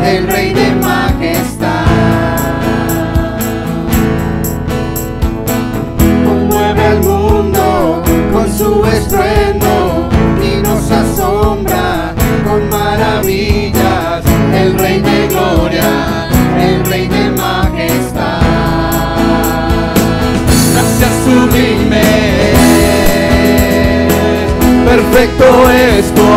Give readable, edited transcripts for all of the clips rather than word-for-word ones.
el Rey de majestad. Conmueve al mundo con su estruendo y nos asombra con maravillas, el Rey de gloria, el Rey de majestad. Gracias sublime, perfecto es tu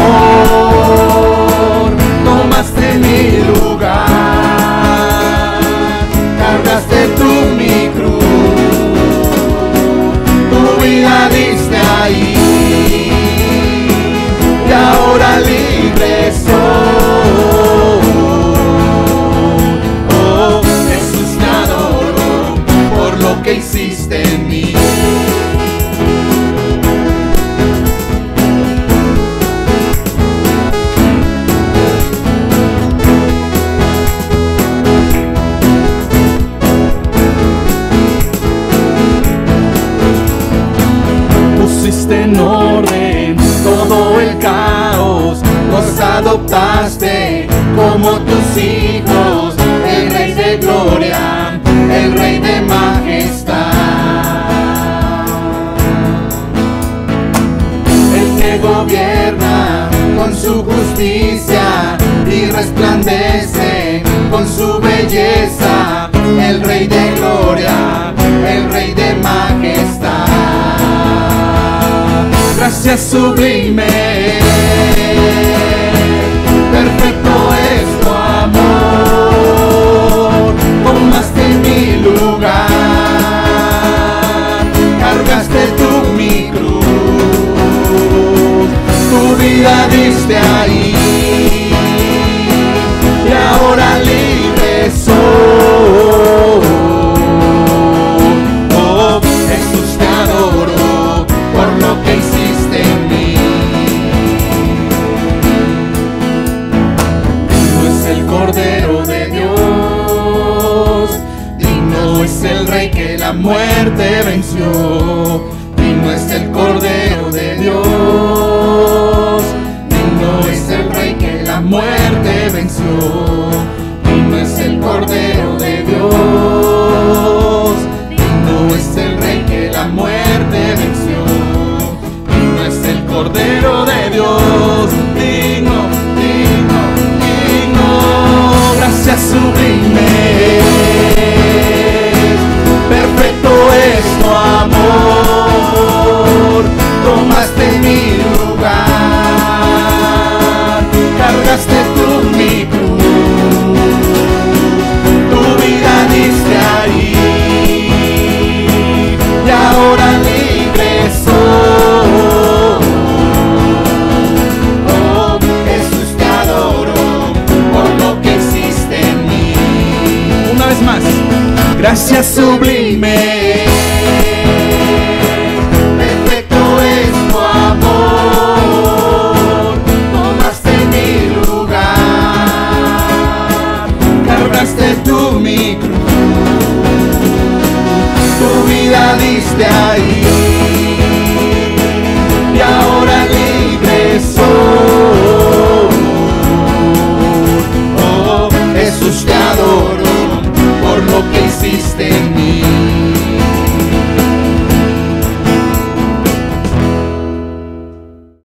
amor, tomaste mi lugar, cargaste tú mi cruz, tu vida diste ahí, y ahora libre soy. Oh, Jesús, te adoro por lo que hiciste en mí. Pusiste en orden todo el caos, nos adoptaste como tus hijos, el Rey de gloria, el Rey de majestad. El que gobierna con su justicia y resplandece con su belleza, el Rey de gloria, el Rey de majestad. Gracias sublime, perfecto es tu amor, tomaste mi lugar, cargaste tú mi cruz, tu vida diste ahí, y ahora libre soy. Oh, Jesús, te adoro por lo que hiciste en mí. Digno es el Cordero de Dios, digno es el Rey que la muerte venció. Digno es el Cordero de Dios, digno es el Rey que la muerte venció. Digno es el Cordero de Dios, digno es el Rey que la muerte venció. Es el Cordero de Dios, digno, digno, digno. Gracias sublime, perfecto es tu amor, tomaste mi lugar, cargaste tú mi cruz, tu vida diste ahí, y ahora libre soy. Más. Gracias sublime, perfecto es tu amor, tomaste mi lugar, cargaste tú mi cruz, tu vida diste ahí,